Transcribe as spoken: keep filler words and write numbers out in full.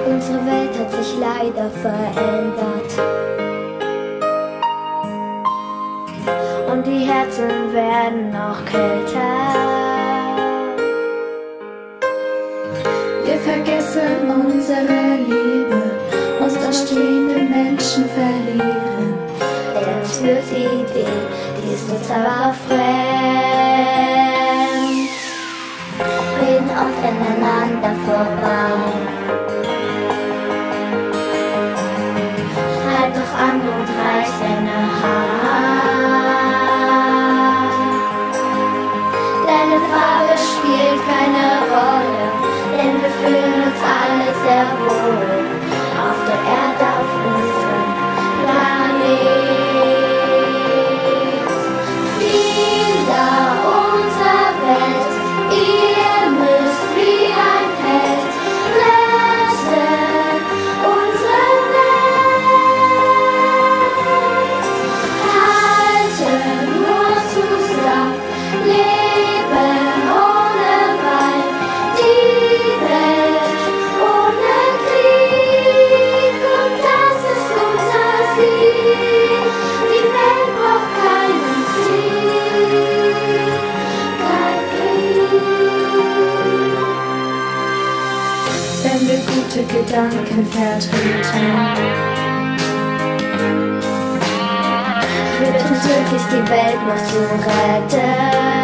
Unsere Welt hat sich leider verändert und die Herzen werden noch kälter. Wir vergessen unsere Liebe, uns da stehende Menschen verlieren. Denn uns führt die Idee, die ist uns aber fremd. Reden oft aneinander vorbei. Halt doch an und reich deine Hand. Deine Farbe spielt keine Rolle, denn wir fühlen uns alle sehr wohl auf der Erde, auf unserem Planet. Kinder unserer Welt, ihr müsst wie ein Held retten unsere Welt. Halten nur zusammen, leben ohne Wein, die Welt ohne Krieg, und das ist unser Sieg. Die Welt braucht keinen Krieg, kein Krieg. Wenn wir gute Gedanken vertreten, Wird uns wirklich die Welt noch zu retten?